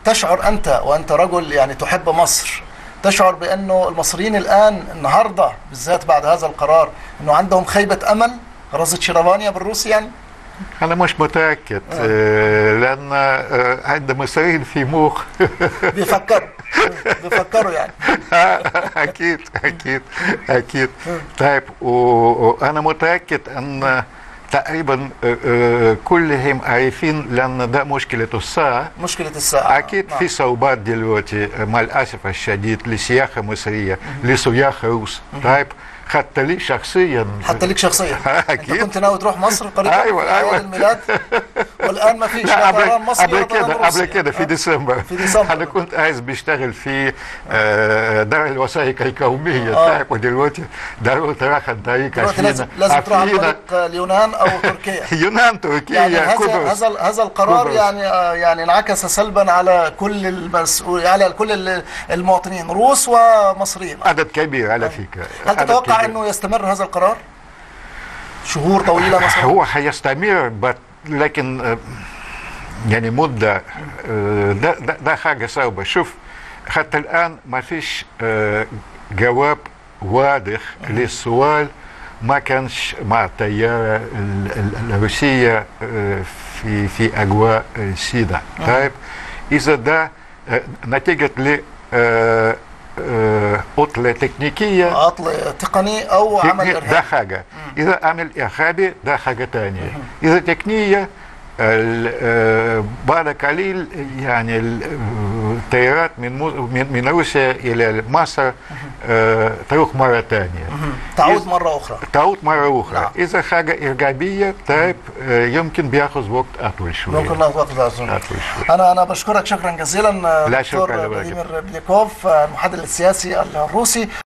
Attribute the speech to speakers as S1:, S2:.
S1: تشعر أنت وأنت رجل يعني تحب مصر، تشعر بأنه المصريين الآن النهاردة بالذات بعد هذا القرار أنه عندهم خيبة أمل رازتشيرافانيا بالروسي يعني؟
S2: أنا مش متأكد لأن عند مصريين في مخ
S1: بيفكروا يعني.
S2: أكيد أكيد أكيد. طيب وأنا متأكد أن تقريبا كلهم عارفين لأن ده مشكلة الساعة.
S1: مشكلة الساعة
S2: أكيد في صعوبات دلوقتي مع الأسف الشديد لسياحة مصرية لسياح روس. طيب حتى لي شخصيا.
S1: حتى ليك شخصيا.
S2: أكيد.
S1: أنت كنت ناوي تروح مصر قريبا؟
S2: أيوة
S1: الميلاد والآن ما فيش
S2: لا
S1: طيران مصري
S2: قبل كده في ديسمبر. أنا
S1: أنا
S2: كنت عايز بشتغل في دار الوثائق القومية. طيب ودلوقتي ضروري راح الطريق
S1: لازم تروح عن طريق اليونان أو تركيا.
S2: يونان تركيا
S1: يعني هذا القرار يعني انعكس سلبا على كل المسؤول، على كل المواطنين روس ومصريين.
S2: عدد كبير على فكرة.
S1: هل تتوقع انه يستمر هذا القرار شهور طويله مثلا؟
S2: هو هيستمر لكن يعني مده ده حاجه صعبه. شوف حتى الان ما فيش جواب واضح للسؤال ما كانش مع الطياره الروسيه في اجواء سيدا. طيب اذا ده نتيجه ل عطلة تكنيكية،
S1: عطل تقني أو عمل إرهابي،
S2: ده حاجة. إذا عمل إرهابي ده حاجة تانية. إذا تقنية بعد قليل يعني الطيارات من روسيا إلى مصر تروح مرة تانية،
S1: تعود مرة أخرى.
S2: نعم. إذا حاجة إيجابية طيب يمكن بياخذ وقت أطول شوية.
S1: ممكن ناخذ وقت أطول شوية. أنا بشكرك شكرا جزيلا
S2: دكتور
S1: فلاديمير بليكوف، المحلل السياسي الروسي.